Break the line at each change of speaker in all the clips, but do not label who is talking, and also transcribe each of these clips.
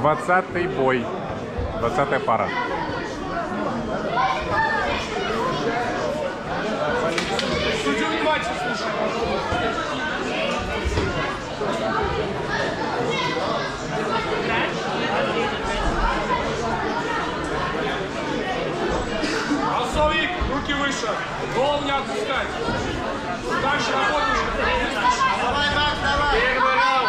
20-й бой. 20-я пара.
Судью внимательно слушай. Алсовик, руки выше. Голову не отпускать. Дальше работаешь.
Давай, Макс, давай.
Первый раунд.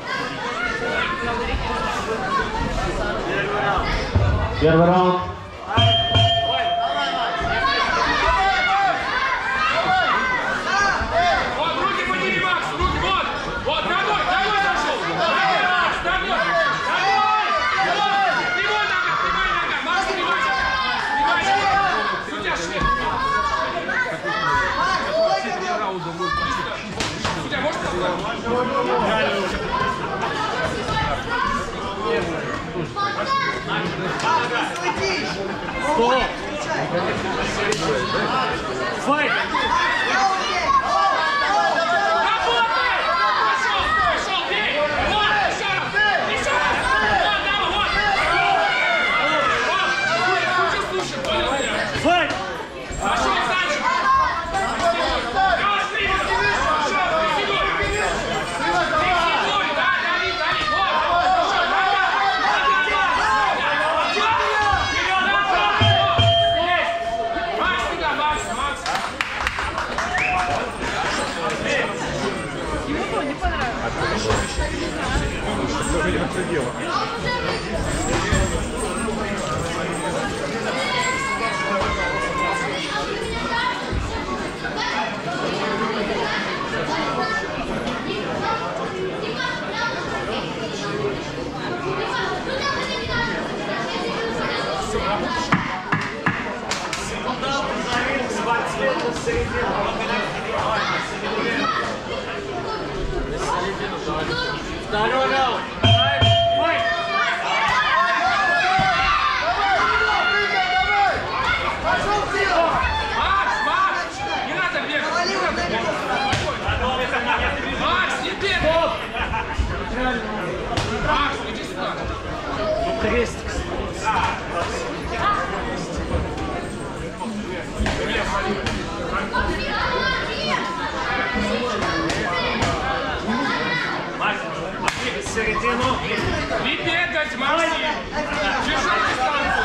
Первый раунд.
Вот, руки подними, Макс, руки, вот. Вот, домой зашел. Макс, домой. Прямой нога, Макс, прямой нога. Судья, швед. Судья, можешь поставить?
Стоп! Файт! Файт!
Что дело?
Второй раунд. Файт!
Макс, не надо бегать. Макс, не бегай. Макс, иди сюда.
Крестик. Макс, в середину.
Не бегать, Максим. Держи дистанцию.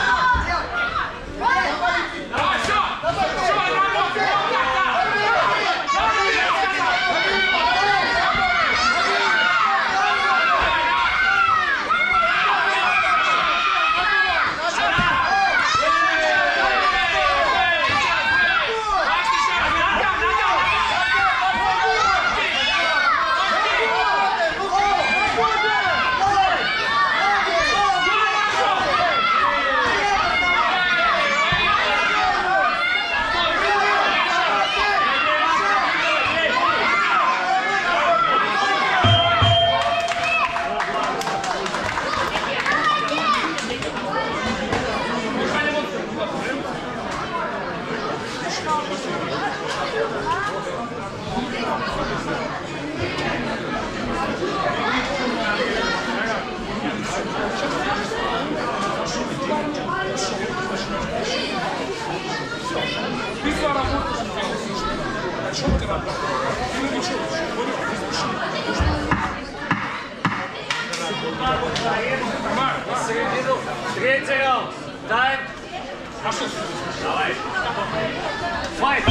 Давай, все, работай. Ты свою работу сделал, слушай. О чем ты работаешь? Ты не учил.
Третий раунд. Тайм.
Пошел.
Давай. Файт!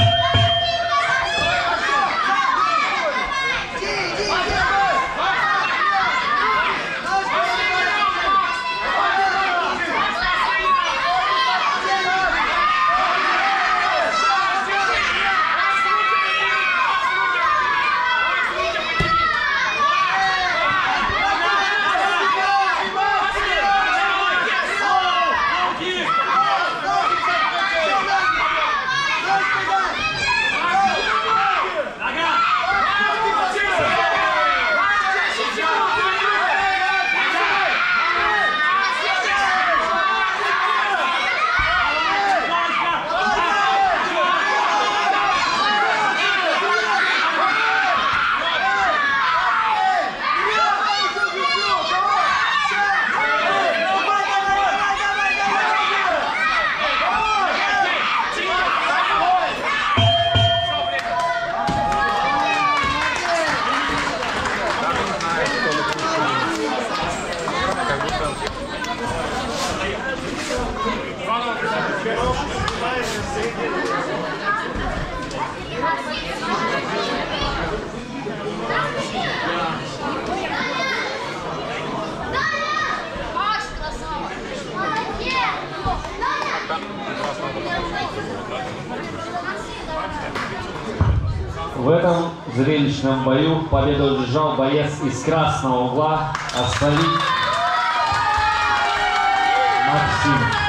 В этом зрелищном бою победу одержал боец из красного угла Асфалит Максим.